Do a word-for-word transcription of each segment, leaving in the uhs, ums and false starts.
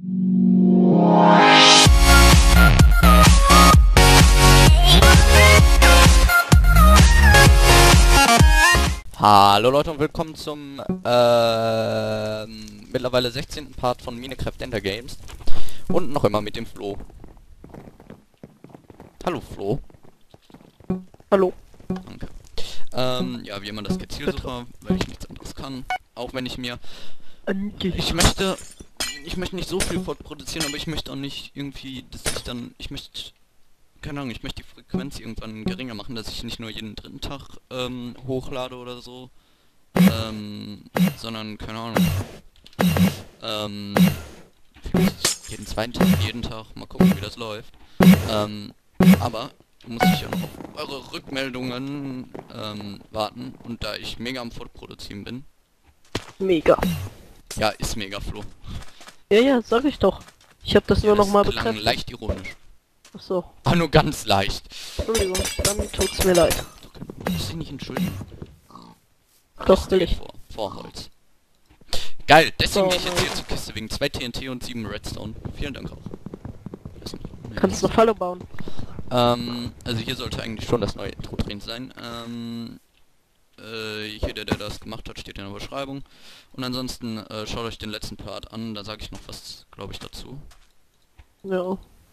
Hallo Leute und willkommen zum äh, mittlerweile sechzehnten Part von Minecraft Ender Games. Und noch immer mit dem Flo. Hallo Flo. Hallo. Danke. Ähm, ja, wie immer das Zielsucher, weil ich nichts anderes kann. Auch wenn ich mir... Ich möchte... Ich möchte nicht so viel fortproduzieren, aber ich möchte auch nicht irgendwie, dass ich dann... Ich möchte... Keine Ahnung, ich möchte die Frequenz irgendwann geringer machen, dass ich nicht nur jeden dritten Tag ähm, hochlade oder so. Ähm, sondern, keine Ahnung. Ähm, vielleicht jeden zweiten Tag, jeden Tag, mal gucken, wie das läuft. Ähm, aber muss ich ja noch auf eure Rückmeldungen ähm, warten. Und da ich mega am Fortproduzieren bin. Mega. Ja, ist mega, Flo. Ja, ja, sag ich doch. Ich hab das Ja, nur noch das mal klang bekräftigt. leicht ironisch. Ach so. Ah, nur ganz leicht. Entschuldigung, dann tut's mir leid. Du musst dich nicht entschuldigen. Doch, will ich. Vor, vor Holz. Geil, deswegen So, gehe ich jetzt hier nein. zur Kiste, wegen zwei T N T und sieben Redstone. Vielen Dank auch. Kannst du eine Falle bauen? Ähm, also hier sollte eigentlich schon das neue Intro drin sein. Ähm, äh, hier, der, der das gemacht hat, steht in der Beschreibung. Und ansonsten, äh, schaut euch den letzten Part an, da sage ich noch was, glaube ich, dazu. Ja.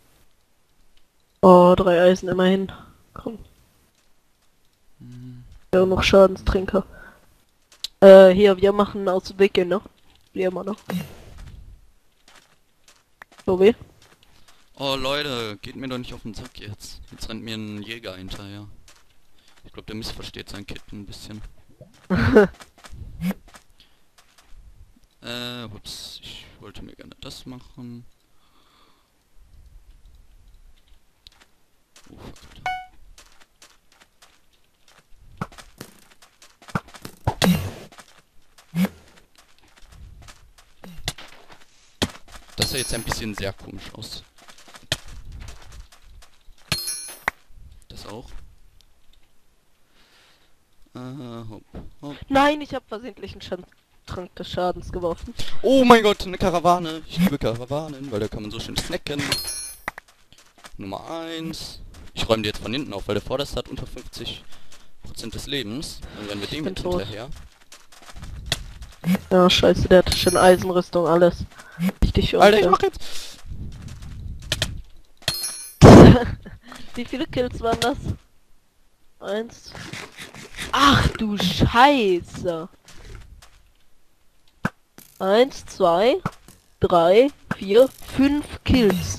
Oh, drei Eisen immerhin. Komm. Hm. Ja, noch Schadenstrinker. Äh, hier, wir machen aus Wicke, ne? Wie immer, ne? So wie? Oh Leute, geht mir doch nicht auf den Sack jetzt. Jetzt rennt mir ein Jäger hinterher. Ich glaube, der missversteht sein Kit ein bisschen. äh, ups, ich wollte mir gerne das machen. Oh, fuck, Alter. Das sah jetzt ein bisschen sehr komisch aus. Das auch. Äh, hopp, hopp. Nein, ich hab versehentlich einen Schaden Trank des Schadens geworfen. Oh mein Gott, eine Karawane. Ich liebe Karawanen, weil da kann man so schön snacken. Nummer eins. Ich räume die jetzt von hinten auf, weil der vorderste hat unter fünfzig Prozent des Lebens. Dann rennen wir dem bin jetzt tot. hinterher. Ja, scheiße, der hat schon Eisenrüstung, alles. Richtig Alter, ich unfair. mach jetzt... Wie viele Kills waren das? Eins. Ach du Scheiße. Eins, zwei, drei, vier, fünf Kills.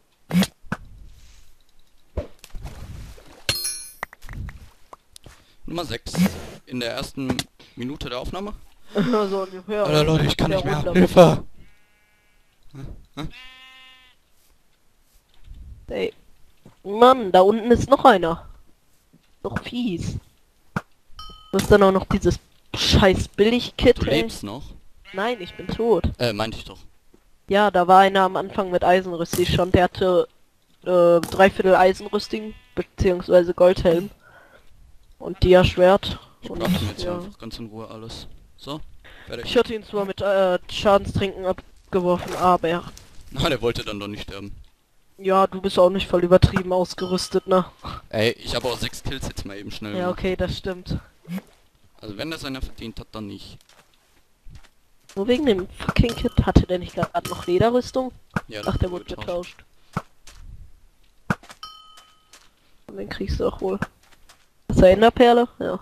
Nummer sechs. In der ersten Minute der Aufnahme. So ungefähr. Alter Leute, ich kann Der nicht mehr. Runde. Hilfe! Ey. Mann, da unten ist noch einer. Doch fies. Du hast dann auch noch dieses scheiß Billig-Kit, Du ey. lebst noch? Nein, ich bin tot. Äh, meinte ich doch. Ja, da war einer am Anfang mit Eisenrüstung schon. Der hatte äh, dreiviertel Eisenrüstung, beziehungsweise Goldhelm. Und Dia-Schwert. Ich Und, brauche mir jetzt ja. einfach ganz in Ruhe alles. So, fertig. Ich hatte ihn zwar mit äh, Schadenstrinken abgeworfen, aber... Na, der wollte dann doch nicht sterben. Ja, du bist auch nicht voll übertrieben ausgerüstet, ne? Ey, ich habe auch sechs Kills jetzt mal eben schnell Ja, gemacht. okay, das stimmt. Also wenn das einer verdient hat, dann nicht. Nur wegen dem fucking Kit hatte der nicht gerade noch Lederrüstung? Ja, Ach, der wurde wurde getauscht. Und den kriegst du auch wohl. Ist er Enderperle? Ja.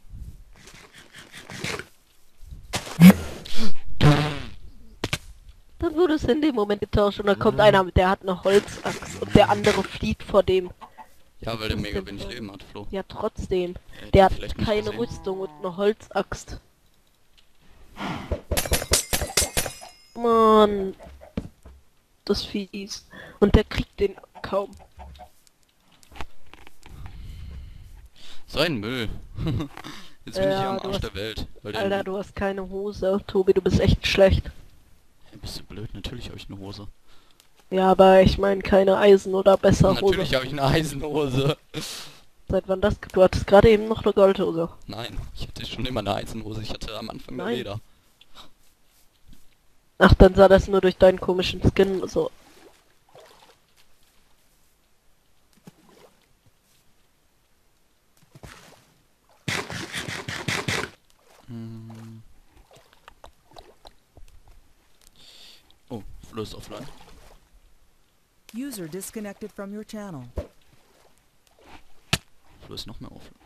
Dann wurde es in dem Moment getauscht und dann kommt einer, der hat eine Holzaxt und der andere flieht vor dem. Ja, weil der mega wenig Leben hat, Flo. Ja, trotzdem. Hätte Der ich hat vielleicht nicht keine gesehen. Rüstung und eine Holzaxt. Mann. Das fies. Und der kriegt den kaum. So ein Müll. Jetzt bin ich Ja, hier am du Arsch hast- der Welt. Weil der Alter, du hast keine Hose. Tobi, du bist echt schlecht. Hey, bist du blöd? Natürlich habe ich eine Hose. Ja, aber ich meine keine Eisen- oder besser Hose. Natürlich habe ich eine Eisenhose. Seit wann das? Du hattest gerade eben noch eine Goldhose. Nein, ich hatte schon immer eine Eisenhose. Ich hatte am Anfang eine Nein. Leder. Ach, dann sah das nur durch deinen komischen Skin so. Hm. Oh, Flo ist offline. User disconnected from your channel. Flo ist noch mehr offline.